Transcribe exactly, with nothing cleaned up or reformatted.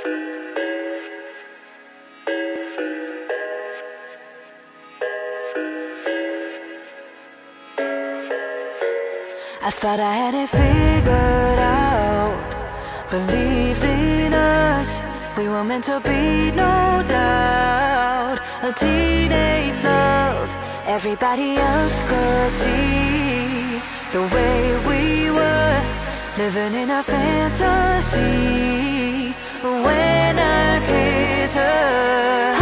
I thought I had it figured out, believed in us, we were meant to be, no doubt. A teenage love, everybody else could see the way we were, living in a fantasy. When I kiss her,